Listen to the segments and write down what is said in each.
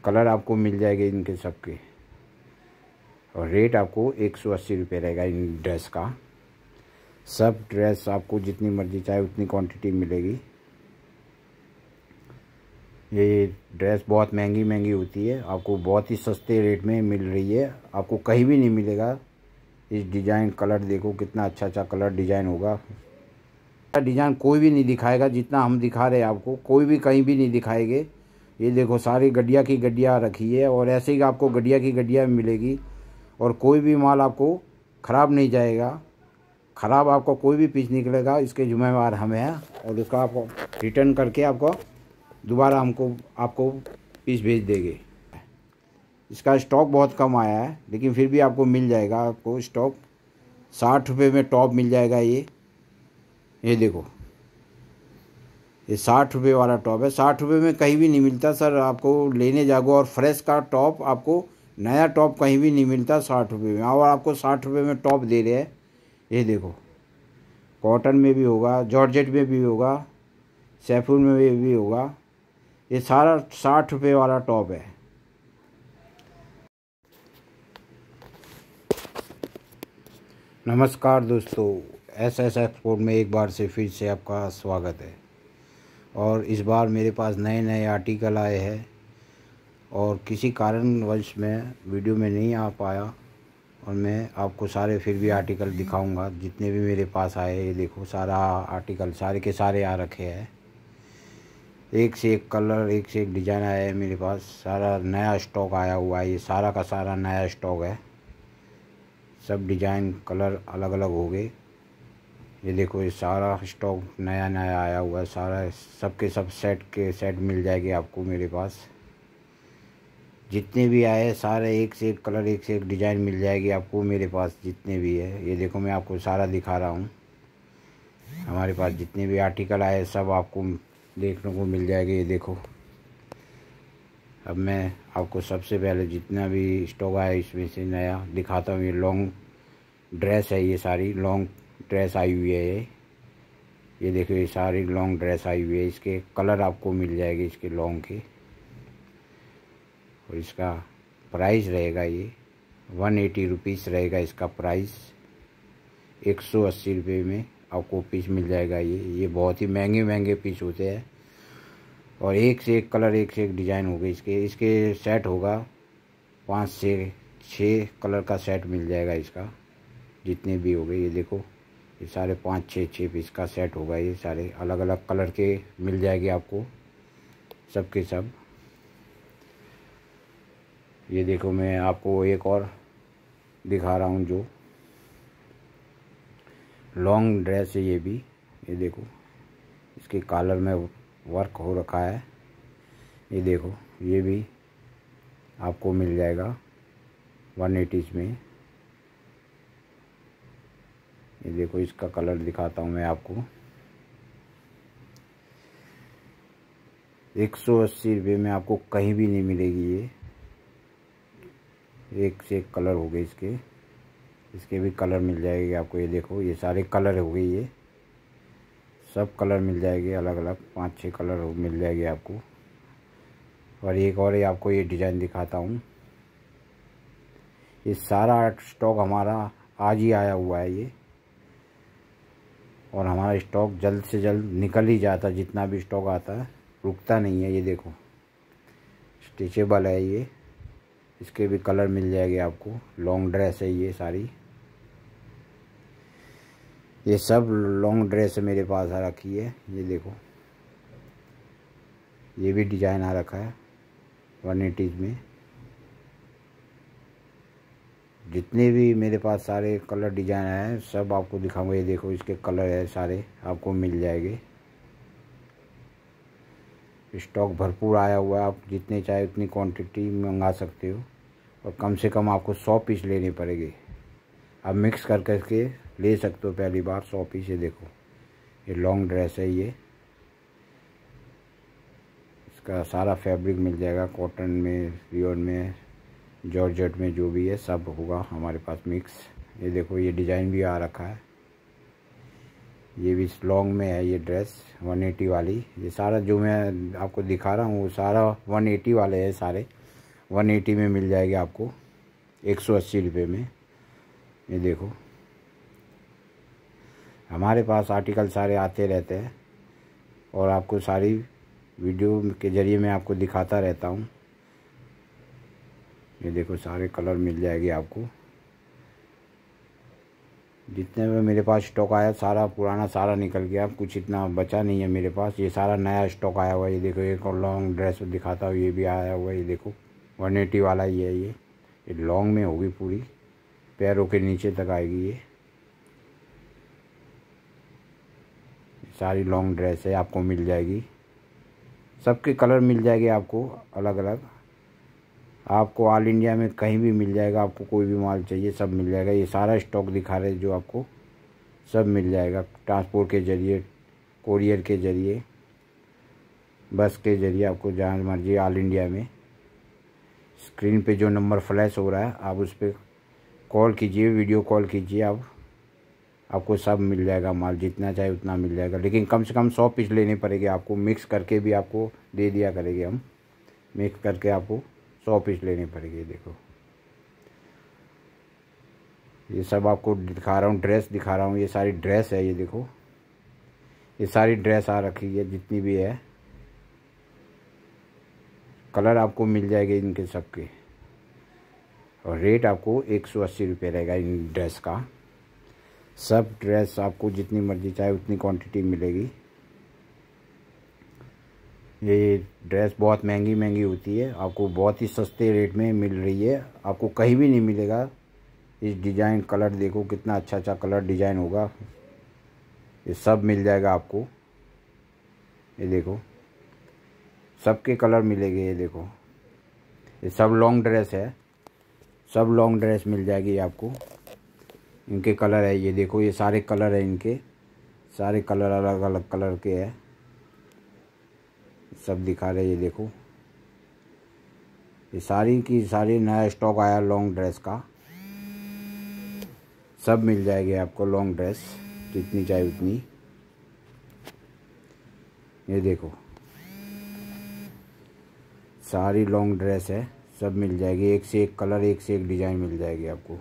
Colour आपको मिल जाएंगे इनके सबके, और रेट आपको 180 रुपये रहेगा इन ड्रेस का। सब ड्रेस आपको जितनी मर्ज़ी चाहे उतनी क्वांटिटी मिलेगी। ये ड्रेस बहुत महंगी महंगी होती है, आपको बहुत ही सस्ते रेट में मिल रही है, आपको कहीं भी नहीं मिलेगा। इस डिज़ाइन कलर देखो कितना अच्छा अच्छा कलर डिज़ाइन होगा। डिज़ाइन कोई भी नहीं दिखाएगा जितना हम दिखा रहे हैं आपको, कोई भी कहीं भी नहीं दिखाएंगे। ये देखो सारी गड्डिया की गड्डिया रखी है, और ऐसे ही आपको गड्डिया की गड्डिया मिलेगी, और कोई भी माल आपको ख़राब नहीं जाएगा। ख़राब आपको कोई भी पीस निकलेगा इसके जिम्मेवार हम हैं, और उसका आपको रिटर्न करके आपको दोबारा आपको पीस भेज देंगे। इसका स्टॉक बहुत कम आया है, लेकिन फिर भी आपको मिल जाएगा। आपको स्टॉक 60 रुपये में टॉप मिल जाएगा। ये देखो, ये 60 रुपये वाला टॉप है। 60 रुपये में कहीं भी नहीं मिलता सर, आपको लेने जाओगे। और फ्रेश का टॉप आपको, नया टॉप कहीं भी नहीं मिलता 60 रुपये में, और आपको 60 रुपये में टॉप दे रहे हैं। ये देखो, कॉटन में भी होगा, जॉर्जेट में भी होगा, सैफून में भी होगा। ये सारा 60 रुपये वाला टॉप है। नमस्कार दोस्तों, SS एक्सपोर्ट में एक बार से फिर से आपका स्वागत है। और इस बार मेरे पास नए नए आर्टिकल आए हैं, और किसी कारणवश मैं वीडियो में नहीं आ पाया, और मैं आपको सारे फिर भी आर्टिकल दिखाऊंगा जितने भी मेरे पास आए। ये देखो सारा आर्टिकल सारे के सारे आ रखे हैं, एक से एक कलर, एक से एक डिज़ाइन आया है मेरे पास। सारा नया स्टॉक आया हुआ है, ये सारा का सारा नया स्टॉक है। सब डिज़ाइन कलर अलग अलग हो गए। ये देखो, ये सारा स्टॉक नया नया आया हुआ है। सारा सबके सब सेट के सेट मिल जाएंगे आपको मेरे पास। जितने भी आए सारे एक से एक कलर, एक से एक डिज़ाइन मिल जाएगी आपको मेरे पास जितने भी है। ये देखो, मैं आपको सारा दिखा रहा हूँ। हमारे पास जितने भी आर्टिकल आए सब आपको देखने को मिल जाएंगे। ये देखो, अब मैं आपको सबसे पहले जितना भी स्टॉक आया इसमें से नया दिखाता हूँ। ये लॉन्ग ड्रेस है, ये सारी लॉन्ग ड्रेस आई हुई है। ये देखो, ये सारी लॉन्ग ड्रेस आई हुई है। इसके कलर आपको मिल जाएंगे इसके लॉन्ग के, और इसका प्राइस रहेगा ये 180 रुपीज़ रहेगा इसका प्राइस। 180 रुपये में आपको पीस मिल जाएगा। ये बहुत ही महंगे महंगे पीस होते हैं, और एक से एक कलर, एक से एक डिज़ाइन होगा। इसके सेट होगा 5 से 6 कलर का सेट मिल जाएगा इसका, जितने भी हो गए। ये देखो, ये सारे 5-6 पीस का सेट होगा। ये सारे अलग अलग कलर के मिल जाएंगे आपको सब के सब। ये देखो, मैं आपको एक और दिखा रहा हूँ जो लॉन्ग ड्रेस है ये भी। ये देखो, इसके कॉलर में वर्क हो रखा है। ये देखो, ये भी आपको मिल जाएगा 180 में। ये देखो, इसका कलर दिखाता हूँ मैं आपको। 180 रुपये में आपको कहीं भी नहीं मिलेगी। ये एक से एक कलर हो गए इसके भी कलर मिल जाएंगे आपको। ये देखो, ये सारे कलर हो गए, ये सब कलर मिल जाएंगे अलग अलग, 5-6 कलर मिल जाएंगे आपको। और एक और आपको ये डिज़ाइन दिखाता हूँ। ये सारा स्टॉक हमारा आज ही आया हुआ है ये, और हमारा स्टॉक जल्द से जल्द निकल ही जाता। जितना भी स्टॉक आता है रुकता नहीं है। ये देखो, स्ट्रेचेबल है ये, इसके भी कलर मिल जाएंगे आपको। लॉन्ग ड्रेस है ये सारी, ये सब लॉन्ग ड्रेस मेरे पास आ रखी है। ये देखो, ये भी डिज़ाइन आ रखा है 180 में। जितने भी मेरे पास सारे कलर डिज़ाइन हैं सब आपको दिखाऊंगा। ये देखो, इसके कलर है सारे आपको मिल जाएंगे। स्टॉक भरपूर आया हुआ है, आप जितने चाहे उतनी क्वांटिटी मंगा सकते हो, और कम से कम आपको 100 पीस लेने पड़ेंगे। आप मिक्स कर करके ले सकते हो पहली बार 100 पीस। ये देखो, ये लॉन्ग ड्रेस है ये, इसका सारा फैब्रिक मिल जाएगा। कॉटन में, रियोन में, जॉर्जेट में, जो भी है सब होगा हमारे पास मिक्स। ये देखो, ये डिज़ाइन भी आ रखा है। ये भी लॉन्ग में है ये ड्रेस 180 वाली। ये सारा जो मैं आपको दिखा रहा हूँ वो सारा 180 वाले है सारे। 180 में मिल जाएगी आपको, 180 रुपये में। ये देखो, हमारे पास आर्टिकल सारे आते रहते हैं और आपको सारी वीडियो के ज़रिए मैं आपको दिखाता रहता हूँ। ये देखो, सारे कलर मिल जाएगी आपको। जितने में मेरे पास स्टॉक आया सारा पुराना सारा निकल गया, कुछ इतना बचा नहीं है मेरे पास। ये सारा नया स्टॉक आया हुआ है। ये देखो, एक और लॉन्ग ड्रेस दिखाता हूँ, ये भी आया हुआ है। ये देखो, 180 वाला ही है। ये लॉन्ग में होगी, पूरी पैरों के नीचे तक आएगी। ये सारी लॉन्ग ड्रेस है, आपको मिल जाएगी। सबके कलर मिल जाएंगे आपको अलग अलग। आपको ऑल इंडिया में कहीं भी मिल जाएगा। आपको कोई भी माल चाहिए सब मिल जाएगा। ये सारा स्टॉक दिखा रहे जो आपको सब मिल जाएगा, ट्रांसपोर्ट के ज़रिए, कोरियर के ज़रिए, बस के ज़रिए, आपको जहाँ मर्जी ऑल इंडिया में। स्क्रीन पे जो नंबर फ्लैश हो रहा है आप उस पर कॉल कीजिए, वीडियो कॉल कीजिए। आपको सब मिल जाएगा माल, जितना चाहे उतना मिल जाएगा। लेकिन कम से कम 100 पीस लेने पड़ेंगे आपको। मिक्स करके भी आपको दे दिया करेंगे हम, मिक्स करके आपको 100 पीस लेने पड़ेंगे। देखो, ये सब आपको दिखा रहा हूँ, ड्रेस दिखा रहा हूँ। ये सारी ड्रेस है। ये देखो, ये सारी ड्रेस आ रखी है जितनी भी है। कलर आपको मिल जाएंगे इनके सबके, और रेट आपको 180 रुपये रहेगा इन ड्रेस का। सब ड्रेस आपको जितनी मर्जी चाहे उतनी क्वांटिटी मिलेगी। ये ड्रेस बहुत महंगी महंगी होती है, आपको बहुत ही सस्ते रेट में मिल रही है। आपको कहीं भी नहीं मिलेगा। इस डिज़ाइन कलर देखो, कितना अच्छा अच्छा कलर डिज़ाइन होगा। ये सब मिल जाएगा आपको। ये देखो, सबके कलर मिलेंगे। ये देखो, ये सब लॉन्ग ड्रेस है, सब लॉन्ग ड्रेस मिल जाएगी आपको। इनके कलर है। ये देखो, ये सारे कलर है इनके, सारे कलर अलग अलग कलर के हैं, सब दिखा रहे। ये देखो, ये सारी की सारी नया स्टॉक आया लॉन्ग ड्रेस का। सब मिल जाएगी आपको लॉन्ग ड्रेस, जितनी चाहे उतनी। ये देखो, सारी लॉन्ग ड्रेस है, सब मिल जाएगी। एक से एक कलर, एक से एक डिज़ाइन मिल जाएगी आपको।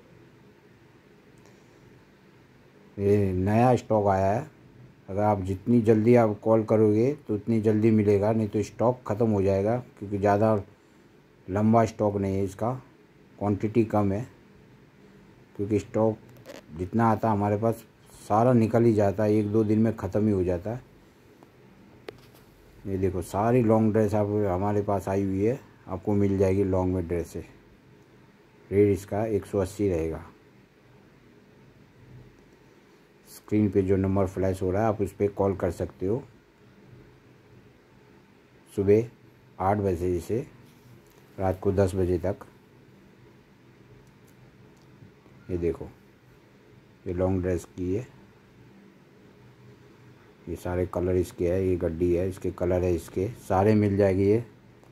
ये नया स्टॉक आया है। अगर आप जितनी जल्दी आप कॉल करोगे तो उतनी जल्दी मिलेगा, नहीं तो स्टॉक ख़त्म हो जाएगा। क्योंकि ज़्यादा लंबा स्टॉक नहीं है इसका, क्वांटिटी कम है। क्योंकि स्टॉक जितना आता है हमारे पास सारा निकल ही जाता है, 1-2 दिन में ख़त्म ही हो जाता है। ये देखो, सारी लॉन्ग ड्रेस आप हमारे पास आई हुई है, आपको मिल जाएगी लॉन्ग में ड्रेस है। रेट इसका 180 रहेगा। स्क्रीन पे जो नंबर फ्लैश हो रहा है आप उस पर कॉल कर सकते हो। सुबह 8 बजे से रात को 10 बजे तक। ये देखो, ये लॉन्ग ड्रेस की है। ये सारे कलर इसके है। ये गड्डी है, इसके कलर है, इसके सारे मिल जाएगी। ये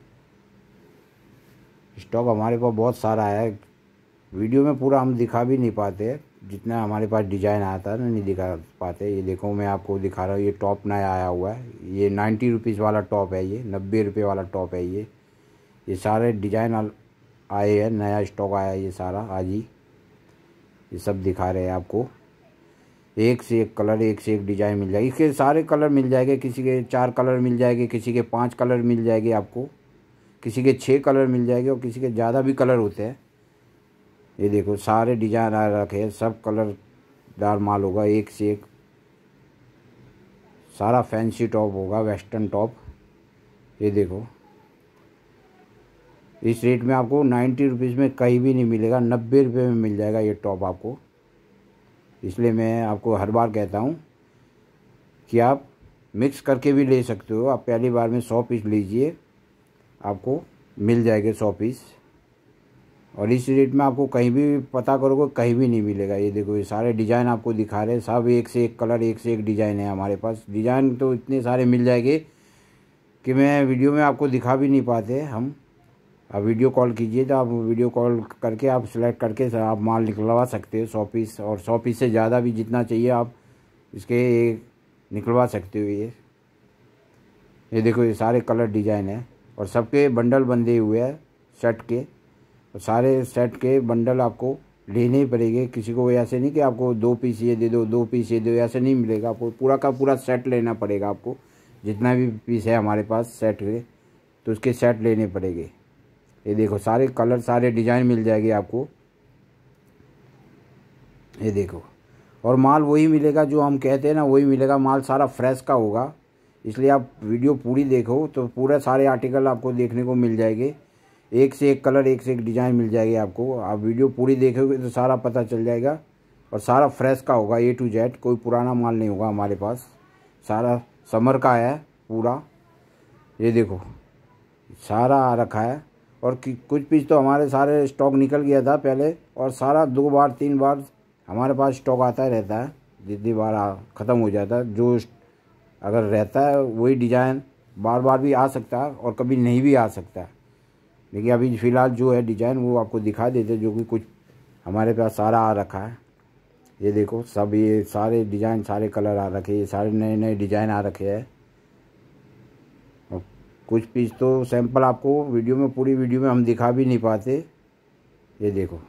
स्टॉक हमारे पास बहुत सारा है। वीडियो में पूरा हम दिखा भी नहीं पाते, जितना हमारे पास डिज़ाइन आता है ना, नहीं दिखा पाते। ये देखो, मैं आपको दिखा रहा हूँ। ये टॉप नया आया हुआ है। ये 90 रुपीज़ वाला टॉप है। ये 90 रुपये वाला टॉप है। ये सारे डिज़ाइन आए हैं, नया स्टॉक आया है ये सारा आज ही। ये सब दिखा रहे हैं आपको। एक से एक कलर, एक से एक डिज़ाइन मिल जाएगी। इसके सारे कलर मिल जाएंगे। किसी के 4 कलर मिल जाएंगे, किसी के 5 कलर मिल जाएंगे आपको, किसी के 6 कलर मिल जाएंगे, और किसी के ज़्यादा भी कलर होते हैं। ये देखो, सारे डिज़ाइन आ रखे हैं, सब कलरदार माल होगा, एक से एक। सारा फैंसी टॉप होगा, वेस्टर्न टॉप। ये देखो, इस रेट में आपको 90 रुपीज़ में कहीं भी नहीं मिलेगा, 90 रुपये में मिल जाएगा ये टॉप आपको। इसलिए मैं आपको हर बार कहता हूँ कि आप मिक्स करके भी ले सकते हो। आप पहली बार में 100 पीस लीजिए, आपको मिल जाएंगे 100 पीस। और इस रेट में आपको कहीं भी पता करोगे कहीं भी नहीं मिलेगा। ये देखो, ये सारे डिज़ाइन आपको दिखा रहे हैं, सब एक से एक कलर, एक से एक डिज़ाइन है हमारे पास। डिज़ाइन तो इतने सारे मिल जाएंगे कि मैं वीडियो में आपको दिखा भी नहीं पाते हम। आप वीडियो कॉल कीजिए तो आप वीडियो कॉल करके आप सेलेक्ट करके आप माल निकलवा सकते हो 100 पीस, और 100 पीस से ज़्यादा भी जितना चाहिए आप इसके निकलवा सकते हो। ये देखो, ये सारे कलर डिज़ाइन है और सबके बंडल बंधे हुए हैं, सेट के, तो सारे सेट के बंडल आपको लेने ही पड़ेंगे। किसी को ऐसे नहीं कि आपको 2 पीस ये दे दो 2 पीस ये दो, ऐसे नहीं मिलेगा। आपको पूरा का पूरा सेट लेना पड़ेगा। आपको जितना भी पीस है हमारे पास सेट के, तो उसके सेट लेने पड़ेंगे। ये देखो सारे कलर सारे डिज़ाइन मिल जाएंगे आपको, ये देखो। और माल वही मिलेगा जो हम कहते हैं ना, वही मिलेगा। माल सारा फ्रेश का होगा, इसलिए आप वीडियो पूरी देखो तो पूरा सारे आर्टिकल आपको देखने को मिल जाएंगे। एक से एक कलर एक से एक डिज़ाइन मिल जाएगी आपको। आप वीडियो पूरी देखोगे तो सारा पता चल जाएगा। और सारा फ्रेश का होगा A to Z, कोई पुराना माल नहीं होगा हमारे पास। सारा समर का है पूरा, ये देखो सारा आ रखा है। और कुछ पीस तो हमारे सारे स्टॉक निकल गया था पहले, और सारा 2 बार 3 बार हमारे पास स्टॉक आता ही रहता है। जितनी बार ख़त्म हो जाता है, जो अगर रहता है वही डिज़ाइन बार बार भी आ सकता है और कभी नहीं भी आ सकता है। लेकिन अभी फ़िलहाल जो है डिज़ाइन वो आपको दिखा देते, जो कि कुछ हमारे पास सारा आ रखा है। ये देखो सब ये सारे डिज़ाइन सारे कलर आ रखे, ये सारे नए नए डिज़ाइन आ रखे हैं। और कुछ पीस तो सैंपल आपको वीडियो में, पूरी वीडियो में हम दिखा भी नहीं पाते। ये देखो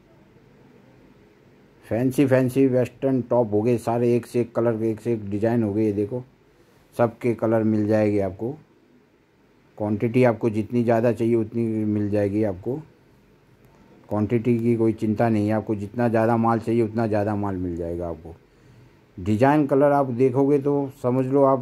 फैंसी फैंसी वेस्टर्न टॉप हो गए सारे, एक से एक कलर के एक से एक डिज़ाइन हो गए। ये देखो सबके कलर मिल जाएगी आपको। क्वांटिटी आपको जितनी ज़्यादा चाहिए उतनी मिल जाएगी आपको। क्वांटिटी की कोई चिंता नहीं है, आपको जितना ज़्यादा माल चाहिए उतना ज़्यादा माल मिल जाएगा आपको। डिज़ाइन कलर आप देखोगे तो समझ लो आप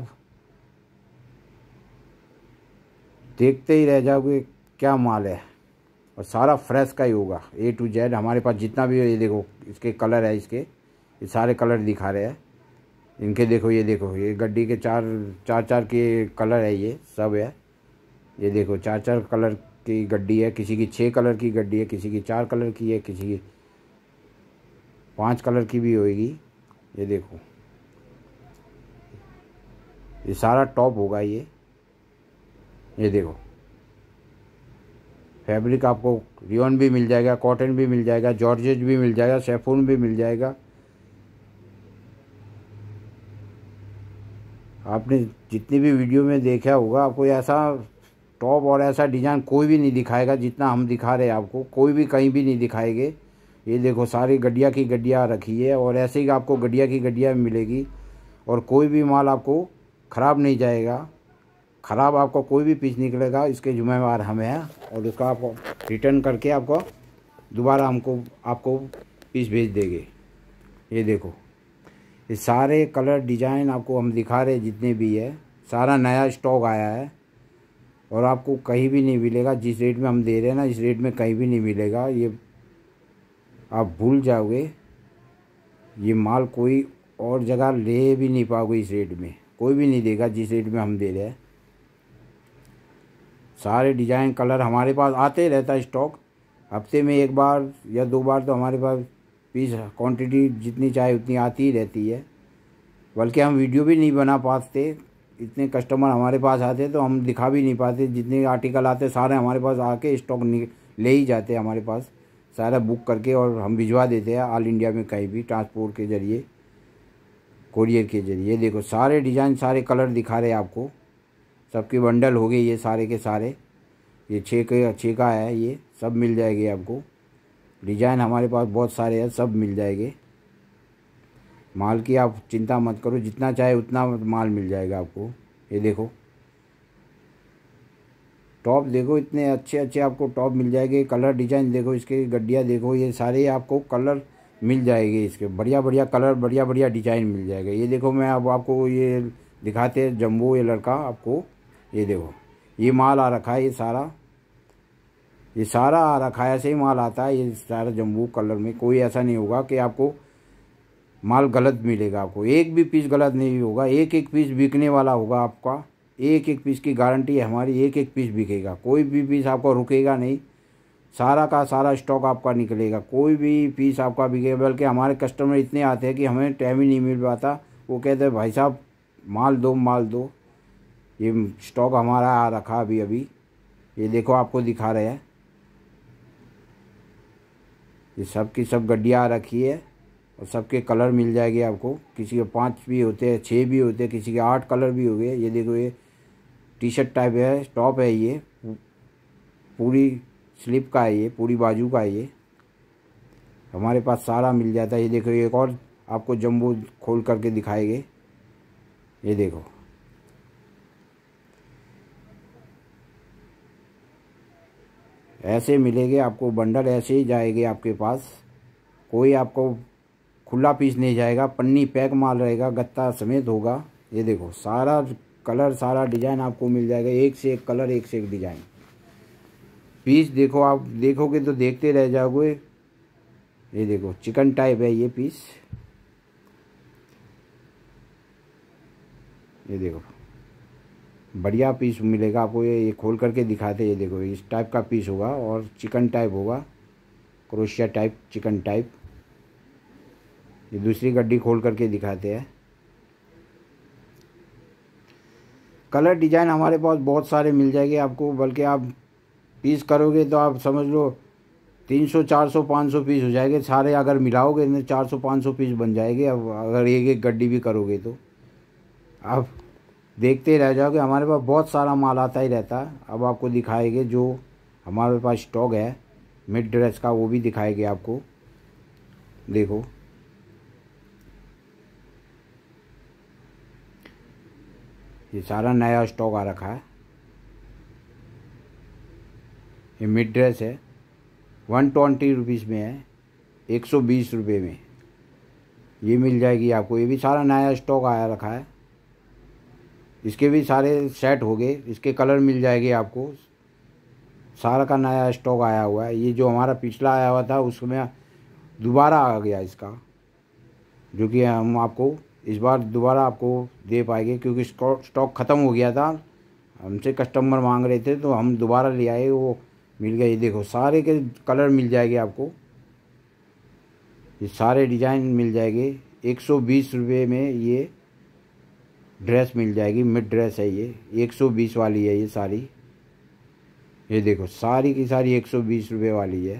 देखते ही रह जाओगे क्या माल है। और सारा फ्रेश का ही होगा A to Z हमारे पास जितना भी है। ये देखो इसके कलर है, इसके ये सारे कलर दिखा रहे हैं इनके। देखो ये देखो ये गड्डी के चार के कलर है, ये सब है। ये देखो 4 कलर की गड्डी है, किसी की 6 कलर की गड्डी है, किसी की 4 कलर की है, किसी की 5 कलर की भी होएगी। ये देखो ये सारा टॉप होगा ये देखो फैब्रिक आपको रियोन भी मिल जाएगा, कॉटन भी मिल जाएगा, जॉर्जेट भी मिल जाएगा, शेफून भी मिल जाएगा। आपने जितनी भी वीडियो में देखा होगा, आपको ऐसा टॉप और ऐसा डिज़ाइन कोई भी नहीं दिखाएगा जितना हम दिखा रहे हैं आपको। कोई भी कहीं भी नहीं दिखाएंगे। ये देखो सारी गड्डिया की गड्डियाँ रखी है, और ऐसे ही आपको गड्डिया की गड्डियाँ मिलेगी। और कोई भी माल आपको ख़राब नहीं जाएगा। ख़राब आपको कोई भी पीस निकलेगा इसके जिम्मेवार हम हैं, और उसका आपको रिटर्न करके आपको दोबारा आपको पीस भेज देंगे। ये देखो ये सारे कलर डिज़ाइन आपको हम दिखा रहे जितने भी है, सारा नया स्टॉक आया है। और आपको कहीं भी नहीं मिलेगा जिस रेट में हम दे रहे हैं ना, इस रेट में कहीं भी नहीं मिलेगा। ये आप भूल जाओगे, ये माल कोई और जगह ले भी नहीं पाओगे। इस रेट में कोई भी नहीं देगा जिस रेट में हम दे रहे हैं। सारे डिज़ाइन कलर हमारे पास आते ही रहता है स्टॉक। हफ्ते में 1 बार या 2 बार तो हमारे पास पीस क्वांटिटी जितनी चाहे उतनी आती ही रहती है। बल्कि हम वीडियो भी नहीं बना पाते, इतने कस्टमर हमारे पास आते तो हम दिखा भी नहीं पाते। जितने आर्टिकल आते सारे हमारे पास आके स्टॉक ले ही जाते हैं हमारे पास सारा बुक करके, और हम भिजवा देते हैं ऑल इंडिया में कहीं भी ट्रांसपोर्ट के ज़रिए, कोरियर के ज़रिए। देखो सारे डिज़ाइन सारे कलर दिखा रहे हैं आपको। सबके बंडल हो गए ये सारे के सारे। ये 6 का है, ये सब मिल जाएंगे आपको। डिज़ाइन हमारे पास बहुत सारे हैं, सब मिल जाएंगे। माल की आप चिंता मत करो, जितना चाहे उतना माल मिल जाएगा आपको। ये देखो टॉप देखो, इतने अच्छे अच्छे आपको टॉप मिल जाएंगे। कलर डिज़ाइन देखो, इसके गड्डियाँ देखो, ये सारे आपको कलर मिल जाएंगे। इसके बढ़िया बढ़िया कलर बढ़िया बढ़िया डिज़ाइन मिल जाएगा। ये देखो मैं अब आपको ये दिखाते हैं जम्बो ये लड़का आपको। ये देखो ये माल आ रखा है, ये सारा आ रखा है, ऐसे ही माल आता है ये सारा जम्बो कलर में। कोई ऐसा नहीं होगा कि आपको माल गलत मिलेगा। आपको एक भी पीस गलत नहीं होगा, एक एक पीस बिकने वाला होगा आपका। एक एक पीस की गारंटी है हमारी, एक एक पीस बिकेगा, कोई भी पीस आपको रुकेगा नहीं। सारा का सारा स्टॉक आपका निकलेगा, कोई भी पीस आपका बिकेगा। बल्कि हमारे कस्टमर इतने आते हैं कि हमें टाइम ही नहीं मिल पाता। वो कहते हैं भाई साहब माल दो। ये स्टॉक हमारा आ रखा अभी। ये देखो आपको दिखा रहे हैं, ये सब की सब गड्डियाँ आ रखी है, और सबके कलर मिल जाएंगे आपको। किसी के 5 भी होते हैं, 6 भी होते हैं, किसी के 8 कलर भी हो गए। ये देखो ये टी शर्ट टाइप है, टॉप है, ये पूरी स्लिप का है, ये पूरी बाजू का है, ये हमारे पास सारा मिल जाता है। ये देखो एक और आपको जंबो खोल करके दिखाएंगे। ये देखो ऐसे मिलेंगे आपको बंडल, ऐसे ही जाएंगे आपके पास। कोई आपको खुला पीस नहीं जाएगा, पन्नी पैक माल रहेगा, गत्ता समेत होगा। ये देखो सारा कलर सारा डिज़ाइन आपको मिल जाएगा, एक से एक कलर एक से एक डिज़ाइन। पीस देखो, आप देखोगे तो देखते रह जाओगे। ये देखो चिकन टाइप है ये पीस। ये देखो बढ़िया पीस मिलेगा आपको। ये खोल करके दिखाते हैं। ये देखो इस टाइप का पीस होगा और चिकन टाइप होगा, क्रोशिया टाइप, चिकन टाइप। ये दूसरी गड्डी खोल करके दिखाते हैं। कलर डिज़ाइन हमारे पास बहुत सारे मिल जाएंगे आपको, बल्कि आप पीस करोगे तो आप समझ लो 300 400 500 पीस हो जाएंगे सारे। अगर मिलाओगे तो 400 500 पीस बन जाएंगे। अब अगर एक एक गड्डी भी करोगे तो आप देखते रह जाओगे। हमारे पास बहुत सारा माल आता ही रहता है। अब आपको दिखाएंगे जो हमारे पास स्टॉक है मिड ड्रेस का, वो भी दिखाएंगे आपको। देखो ये सारा नया स्टॉक आ रखा है। ये मिड ड्रेस है, 120 रुपीज़ में है, 120 रुपये में ये मिल जाएगी आपको। ये भी सारा नया स्टॉक आया रखा है। इसके भी सारे सेट हो गए, इसके कलर मिल जाएंगे आपको। सारा का नया स्टॉक आया हुआ है। ये जो हमारा पिछला आया हुआ था उसमें दोबारा आ गया इसका, जो कि हम आपको इस बार दोबारा आपको दे पाएंगे, क्योंकि स्टॉक ख़त्म हो गया था। हमसे कस्टमर मांग रहे थे तो हम दोबारा ले आए, वो मिल गया। ये देखो सारे के कलर मिल जाएंगे आपको, ये सारे डिज़ाइन मिल जाएंगे। 120 रुपये में ये ड्रेस मिल जाएगी। मिड ड्रेस है ये, 120 वाली है ये सारी। ये देखो सारी की सारी 120 रुपये वाली है,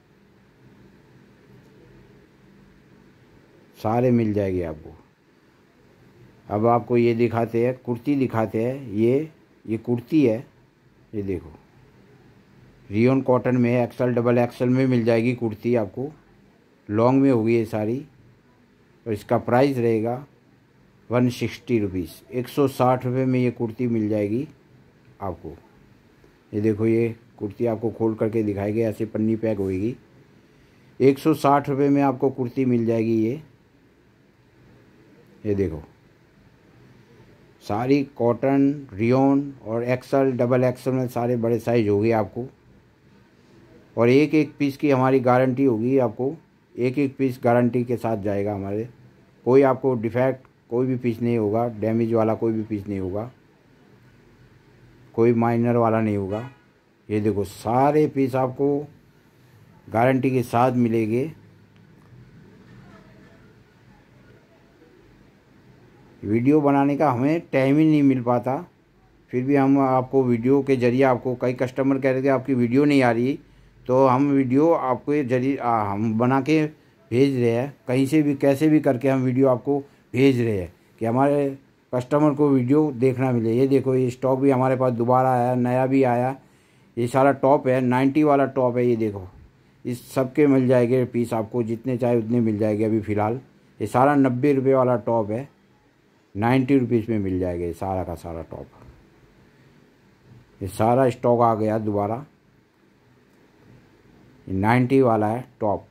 सारे मिल जाएंगे आपको। अब आपको ये दिखाते हैं, कुर्ती दिखाते हैं। ये कुर्ती है। ये देखो रियोन कॉटन में एक्सल डबल एक्सल में मिल जाएगी कुर्ती आपको। लॉन्ग में होगी ये सारी, और इसका प्राइस रहेगा 160 रुपीज़। 160 रुपये में ये कुर्ती मिल जाएगी आपको। ये देखो ये कुर्ती आपको खोल करके दिखाएगी, ऐसे पन्नी पैक होएगी। 160 रुपये में आपको कुर्ती मिल जाएगी ये देखो सारी कॉटन, रियोन और एक्सल डबल एक्सल में सारे बड़े साइज होगी आपको। और एक एक पीस की हमारी गारंटी होगी आपको। एक एक पीस गारंटी के साथ जाएगा हमारे। कोई आपको डिफेक्ट कोई भी पीस नहीं होगा, डैमेज वाला कोई भी पीस नहीं होगा, कोई माइनर वाला नहीं होगा। ये देखो सारे पीस आपको गारंटी के साथ मिलेंगे। वीडियो बनाने का हमें टाइम ही नहीं मिल पाता, फिर भी हम आपको वीडियो के ज़रिए आपको, कई कस्टमर कह रहे थे आपकी वीडियो नहीं आ रही, तो हम वीडियो आपके जरिए हम बना के भेज रहे हैं। कहीं से भी कैसे भी करके हम वीडियो आपको भेज रहे हैं कि हमारे कस्टमर को वीडियो देखना मिले। ये देखो ये स्टॉक भी हमारे पास दोबारा आया, नया भी आया। ये सारा टॉप है, 90 वाला टॉप है। ये देखो इस सब के मिल जाएंगे पीस आपको, जितने चाहे उतने मिल जाएंगे। अभी फ़िलहाल ये सारा 90 रुपये वाला टॉप है, 90 रुपीज़ में मिल जाएगा ये सारा का सारा टॉप। ये सारा स्टॉक आ गया दोबारा, ये 90 वाला है टॉप।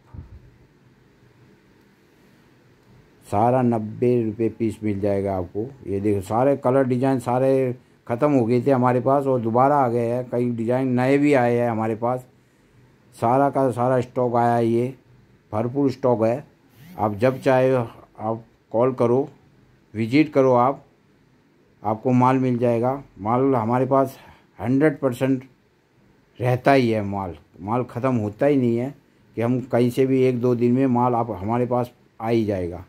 सारा 90 रुपये पीस मिल जाएगा आपको। ये देखो सारे कलर डिज़ाइन सारे ख़त्म हो गए थे हमारे पास और दोबारा आ गए हैं। कई डिज़ाइन नए भी आए हैं हमारे पास। सारा का सारा स्टॉक आया है, ये भरपूर स्टॉक है। आप जब चाहे आप कॉल करो, विजिट करो, आपको माल मिल जाएगा। माल हमारे पास 100% रहता ही है। माल ख़त्म होता ही नहीं है कि हम कहीं से भी 1-2 दिन में माल आप हमारे पास आ ही जाएगा।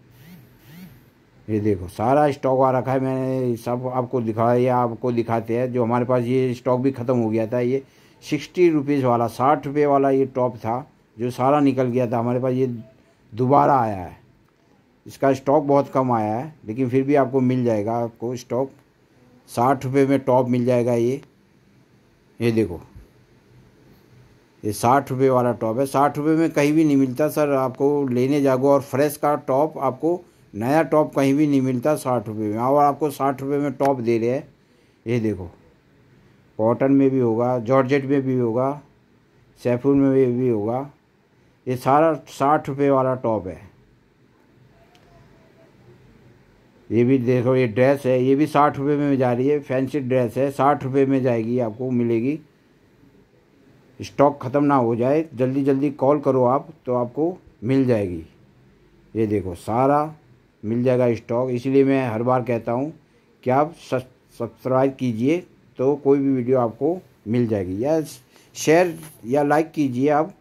ये देखो सारा स्टॉक आ रखा है, मैंने सब आपको दिखाया, आपको दिखाते हैं। जो हमारे पास ये स्टॉक भी ख़त्म हो गया था, ये 60 रुपीज़ वाला, 60 रुपये वाला ये टॉप था जो सारा निकल गया था हमारे पास। ये दोबारा आया है। इसका स्टॉक बहुत कम आया है, लेकिन फिर भी आपको मिल जाएगा। आपको स्टॉक 60 रुपये में टॉप मिल जाएगा ये देखो ये 60 रुपये वाला टॉप है। 60 रुपये में कहीं भी नहीं मिलता सर, आपको लेने जाओगे। और फ्रेश का टॉप आपको, नया टॉप कहीं भी नहीं मिलता 60 रुपये में। और आपको 60 रुपये में टॉप दे रहे हैं। ये देखो, कॉटन में भी होगा, जॉर्जेट में भी होगा, सैफून में भी होगा। ये सारा 60 रुपये वाला टॉप है। ये भी देखो, ये ड्रेस है, ये भी 60 रुपये में जा रही है। फैंसी ड्रेस है, 60 रुपये में जाएगी, आपको मिलेगी। स्टॉक ख़त्म ना हो जाए, जल्दी जल्दी कॉल करो आप, तो आपको मिल जाएगी। ये देखो, सारा मिल जाएगा स्टॉक। इसलिए मैं हर बार कहता हूँ कि आप सब्सक्राइब कीजिए, तो कोई भी वीडियो आपको मिल जाएगी। या शेयर या लाइक कीजिए आप,